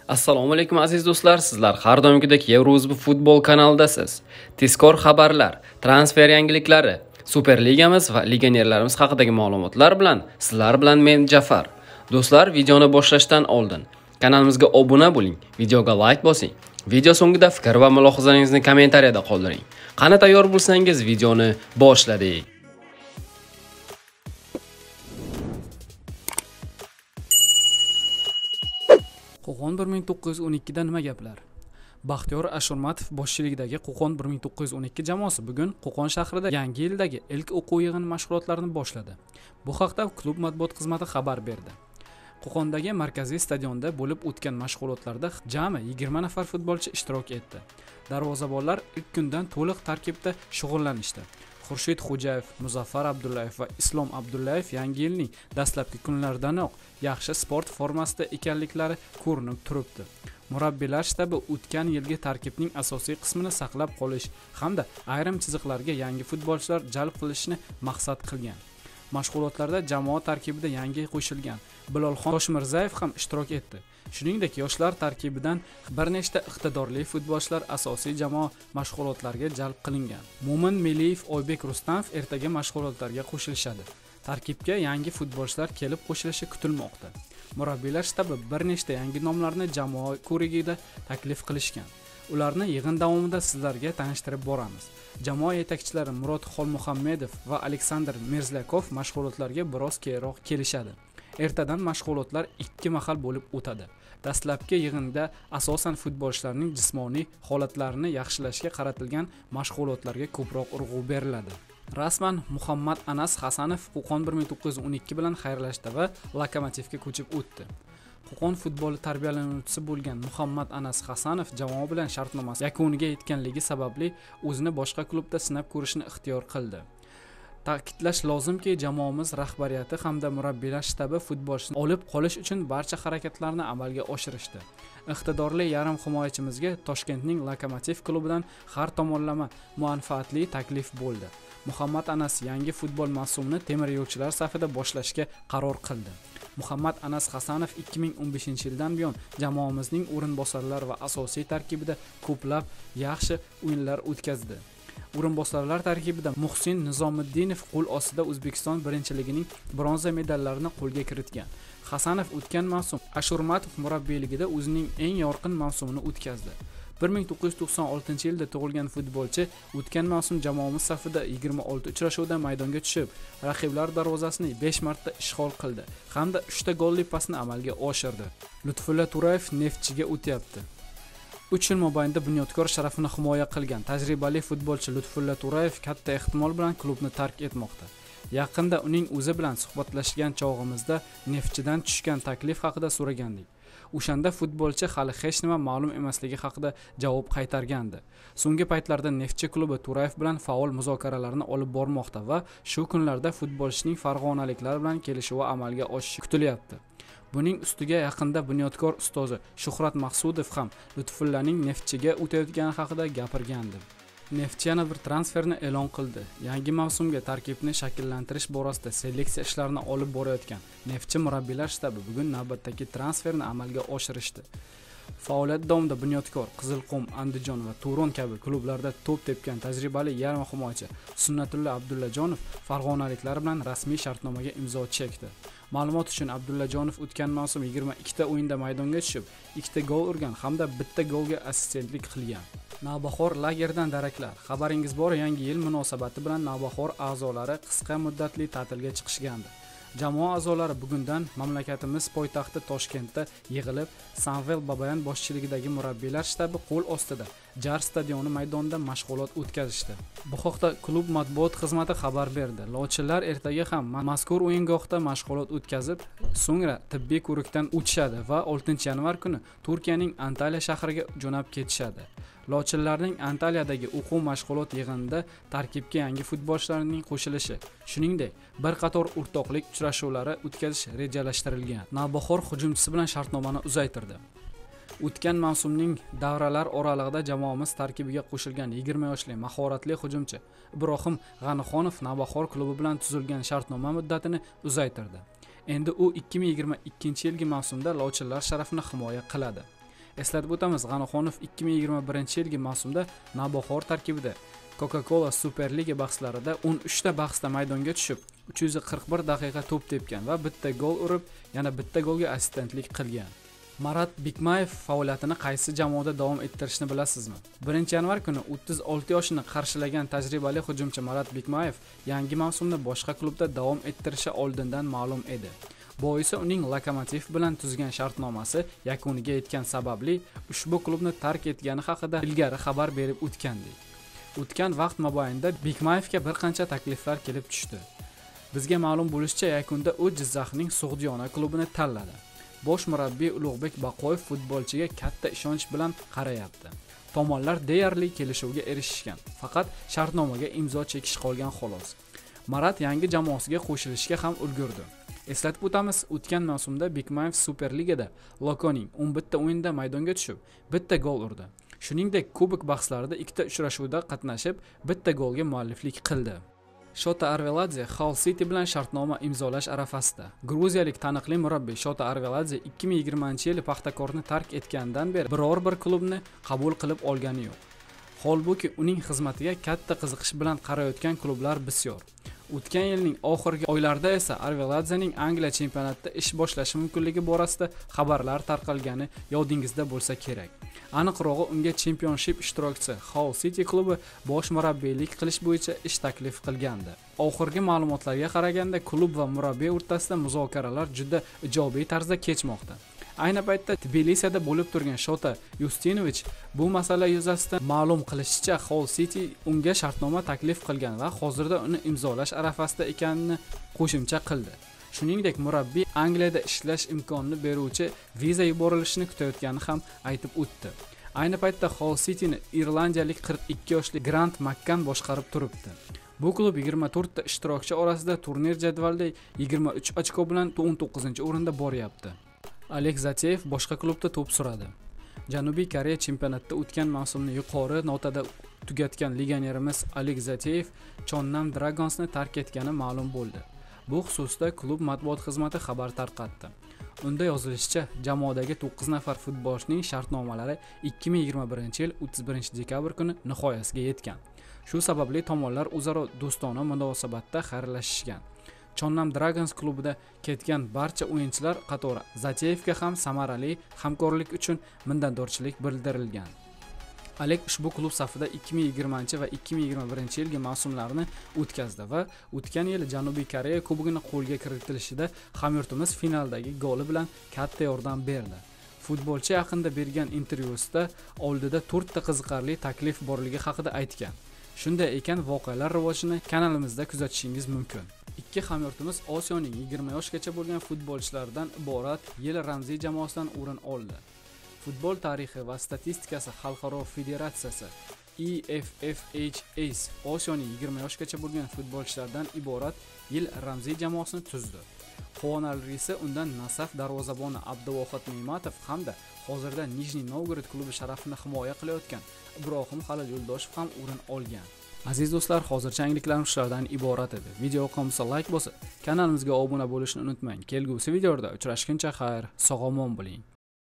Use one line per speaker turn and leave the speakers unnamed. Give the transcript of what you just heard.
Assalomu alaykum aziz do'stlar, sizlar har doimgidek Eurozbi futbol kanalidasiz. Tezkor xabarlar, transfer yangiliklari, Superligamiz va legionerlarimiz haqidagi ma'lumotlar bilan sizlar bilan men Jafar. Do'stlar, videoni boshlashdan oldin kanalimizga obuna bo'ling, videoga like bosing. Video so'ngida fikr va mulohazalaringizni kommentariyada qoldiring. Qani tayyor bo'lsangiz videoni boshladik.
Qo'qon 1912 da nima gaplar? Baxtiyor Ashurmatov boshchiligidagi Qo'qon 1912 jamoasi bugun Qo'qon shahrida yangi yildagi ilk o'quv yig'ini mashg'ulotlarini boshladi. Bu haqda klub matbuot xizmati xabar berdi. Qo'qondagi markaziy stadionda bo'lib o'tgan mashg'ulotlarda jami 20 nafar futbolchi ishtirok etdi. Darvozabonlar ilk kundan to'liq tarkibda shug'ullanishdi. Xurshid Xo'jayev, Muzaffar Abdullayev va Islom Abdullayev yangi yilning dastlabki kunlaridanoq yaxshi sport formasida ekanliklari ko'rinib turibdi. Murabbiylar shtabi o'tgan yilgi tarkibning asosiy qismini saqlab qolish hamda ayrim chiziqlarga yangi futbolchilar jalb qilishni maqsad qilgan. Mashg'ulotlarda jamoa tarkibida yangi qo'shilgan Bilolxon Toshmirzayev ham ishtirok etdi. Shuningdek, yoshlar tarkibidan bir nechta iqtidorli futbolchilar asosiy jamoa mashg'ulotlariga jalb qilingan. Mo'min Meliyev, Oybek Rustamov ertaga mashg'ulotlarga qo'shilishadi. Tarkibga yangi futbolchilar kelib qo'shilishi kutilmoqda. Murabbiylar shtabi bir nechta yangi nomlarni jamoa ko'rigida taklif qilishgan. Ularni yig'in davomida sizlarga tanishtirib boramiz. Jamoa yetakchilari Murod Xolmuhammedov va Aleksandr Merzlyakov mashg'ulotlarga biroz keyinroq kelishadi. Ertadan mashg'ulotlar 2 mahal bo'lib o'tadi. Dastlabki yig'inda asosan futbolchilarning jismoniy holatlarini yaxshilashga qaratilgan mashg'ulotlarga ko'proq urg'u beriladi. Rasman Muhammad Anas Hasanov Qo'qon 1912 bilan xayrlashdi va Lokomotivga ko'chib o'tdi. Qo'qon futboli tarbiyalanuvchisi bo'lgan Muhammad Anas Hasanov jamoa bilan shartnomasi yakuniga yetganligi sababli o'zini boshqa klubda sinab ko'rishni ixtiyor qildi. Ta'kidlash lozimki, jamoamiz rahbariyati hamda murabbiylar shtabi futbolchini olib qolish uchun barcha harakatlarni amalga oshirishdi. Iqtidorli yarim himoyachimizga Toshkentning Lokomotiv klubidan har tomonlama manfaatli taklif bo'ldi. Muhammad Anas yangi futbol mavsumini temir yo'lchilar safida boshlashga qaror qildi. Muhammad Anas Hasanov 2015-yildan buyon jamoamizning o'rinbosarlar va asosiy tarkibida ko'plab yaxshi o'yinlar o'tkazdi. O'rinbosarlar tarkibida Muhsin Nizomiddinov qo'l ostida O'zbekiston birinchiligining bronza medallarini qo'lga kiritgan. Hasanov o'tgan mavsum Ashurmatov murabbiyligida o'zining eng yorqin mavsumini o'tkazdi. 1996-yilda tug'ilgan futbolchi o'tgan mavsum jamoamiz safida 26 uchrashuvda maydonga tushib, raqiblar darvozasini 5 marta ishg'ol qildi hamda 3 ta golli pasni amalga oshirdi. Lutfulla Turayev Neftchiga o'tyapti. 3 yil mobaynida Bunyodkor sharafini himoya qilgan tajribali futbolchi Lutfulla Turayev katta ehtimol bilan klubni tark etmoqda. Yaqinda uning o'zi bilan suhbatlashgan chog'imizda Neftchidan tushgan taklif haqida so'ragandik. O'shanda futbolchi hali hech nima ma'lum emasligi haqida javob qaytargandi. So'nggi paytlarda Neftchi klubi Turayev bilan faol muzokaralarni olib bormoqda va shu kunlarda futbolchining farg'onaliklar bilan kelishuvi amalga oshishi kutilyapti. Buning ustiga yaqinda Bunyodkor ustozi Shuhrat Maqsudov ham Lutfullaning Neftchiga o'tayotgani haqida gapirgandi. Neftchi yana bir transferni e'lon qildi. Yangi mavsumga tarkibni shakllantirish borasida seleksiya ishlarini olib borayotgan Neftchi murabbiylar shtabi bugun navbatdagi transferni amalga oshirishdi. Faoliyat davomida Bunyodkor, Qizilqum, Andijon va Turon kabi klublarda to'p tepgan tajribali yarim himoyachi Sunnatulla Abdullajonov farg'onaliklar bilan rasmiy shartnomaga imzo chekdi. Ma'lumot uchun, Abdullajonov o'tgan mavsum 22 ta o'yinda maydonga tushib, 2 ta gol urgan hamda 1 ta golga assistentlik qilgan. Navbahor lagerdan daraklar. Xabaringiz bor, yangi yil munosabati bilan Navbahor a'zolari qisqa muddatli ta'tilga chiqishgandi. Jamoa a'zolari bugundan mamlakatimiz poytaxti Toshkentda yig'ilib, Samvel Babayan boshchiligidagi murabbiylar shtabi qo'l ostida Jar stadioni maydonida mashg'ulot o'tkazishdi. Bu haqda klub matbuot xizmati xabar berdi. Lochinlar ertaga ham mazkur o'yingohda mashg'ulot o'tkazib, so'ngra tibbiy ko'rikdan o'tishadi va 6-yanvar kuni Turkiyaning Antalya shahriga jo'nab ketishadi. Lochinlarning Antaliyadagi o'quv mashg'ulot yig'inida tarkibga yangi futbolchilarning qo'shilishi, shuningdek, bir qator o'rtoqlik uchrashuvlari o'tkazish rejalashtirilgan. Navbahor hujumchisi bilan shartnomani uzaytirdi. O'tgan mavsumning davralar oralig'ida jamoamiz tarkibiga qo'shilgan 20 yoshli mahoratli hujumchi Ibrohim G'anixonov Navbahor klubi bilan tuzilgan shartnoma muddatini uzaytirdi. Endi u 2022-yilgi mavsumda Lochinlar sharafini himoya qiladi. Eslatib o'tamiz, G'anoxonov 2021-yilgi mavsumda Navbahor tarkibida Coca-Cola Super Liga bahslarida 13 ta bahsda maydonga tushib, 341 daqiqa to'p tepgan va bitta gol urib, yana bitta golga assistentlik qilgan. Marat Bikmayev faoliyatini qaysi jamoada davom ettirishni bilasizmi? 1-yanvar kuni 36 yoshini qarshilagan tajribali hujumchi Marat Bikmayev yangi mavsumda boshqa klubda davom ettirishi oldindan ma'lum edi. Boisi uning Lokomotiv bilan tuzgan shartnomasi yakuniga yetgan sababli ushbu klubni tark etgani haqida ilgari xabar berib o'tgandik. O'tgan vaqt mobaynida Bikmayevga bir qancha takliflar kelib tushdi. Bizga ma'lum bo'lishicha, yakunda u Jizzaxning Sug'diyona klubini tanladi. Bosh murabbiy Ulug'bek Baqoyev futbolchiga katta ishonch bilan qarayapti. Tomonlar deyarli kelishuvga erishishgan, faqat shartnomaga imzo chekish qolgan xolos. Marat yangi jamoasiga qo'shilishga ham ulgurdi. Eslatib o'tamiz, o'tgan mavsumda Bikmayev Super Ligada Lokoning 11 ta o'yinda maydonga tushib, bitta gol urdi. Shuningdek, kubok bahslarida 2 ta uchrashuvda qatnashib, bitta golga mualliflik qildi. Shota Arveladze Hull City bilan shartnoma imzolash arafasida. Gruziyalik taniqli murabbiy Shota Arveladze 2020-yil Paxtakorni tark etgandan beri biror bir klubni qabul qilib olgani yo'q. Holbuki uning xizmatiga katta qiziqish bilan qarayotgan klublar bisyor. O'tgan yilning oxirgi oylarida esa Arveladzening Angliya chempionatida ish boshlashi mumkinligi borasida xabarlar tarqalgani yodingizda bo'lsa kerak. Aniqrog'i, unga Championship ishtirokchisi Hull City klubi bosh murabbiylik qilish bo'yicha ish taklif qilgandi. Oxirgi ma'lumotlarga qaraganda, klub va murabbiy o'rtasida muzokaralar juda ijobiy tarzda kechmoqda. Ayni paytda Tbilisida bo'lib turgan Shota Yustinovich bu masala yuzasidan ma'lum qilishicha, Hull City unga shartnoma taklif qilgan va hozirda uni imzolash arafasida ekanini qo'shimcha qildi. Shuningdek, murabbiy Angliyada ishlash imkonini beruvchi viza yuborilishini kutayotganini ham aytib o'tdi. Ayni paytda Hull Cityni irlandiyalik 42 yoshli Grant Makkan boshqarib turibdi. Bu klub 24 ta ishtirokchi orasida turnir jadvalida 23 ochko bilan 19-o'rinda boryapti. Alex Zateyev boshqa klubda to'p suradi. Janubiy Koreya chempionatida o'tgan mavsumni yuqori notada tugatgan legionerimiz Alex Zateyev Chonnam Dragonsni tark etgani ma'lum bo'ldi. Bu xususda klub matbuot xizmati xabar tarqatdi. Unda yozilishicha, jamoadagi 9 nafar futbolchining shartnomalari 2021-yil 31-dekabr kuni nihoyasiga yetgan. Shu sababli tomonlar o'zaro do'stona munosabatda xayrlashishgan. Chonnam Dragons klubida ketgan barcha o'yinchilar qatori Zateyevga ham samarali hamkorlik uchun minnatdorchilik bildirilgan. Alek ushbu klub safida 2020 va 2021-yilgi mavsumlarni o'tkazdi va o'tgan yili Janubiy Koreya kubogini qo'lga kiritilishida hamyurtimiz finaldagi goli bilan katta yordam berdi. Futbolchi yaqinda bergan intervyusida oldida 4 ta qiziqarli taklif borligi haqida aytgan. Shunday ekan, voqealar rivojini kanalimizda kuzatishingiz mumkin. Ikki hamyurtimiz Osiyoning 20 yoshgacha bo'lgan futbolchilardan iborat yil ramziy jamoasidan o'rin oldi. Futbol tarixi va statistikasi xalqaro federatsiyasi EFFHS Osiyoning 20 yoshgacha bo'lgan futbolchilardan iborat yil ramziy jamoasini tuzdi. Quvonarlisi, undan Nasaf darvozaboni Abduvohid Ne'matov hamda hozirda Nijniy Novgorod klubi sharafini himoya qilayotgan Ibrohim Halil Yo'ldoshev ham o'rin olgan. Aziz do'stlar, hozircha yangiliklarimiz shulardan iborat edi. Video yoqqansa like bosib, kanalimizga obuna bo'lishni unutmang. Kelgusi videoda uchrashguncha xayr, sog' omon bo'ling.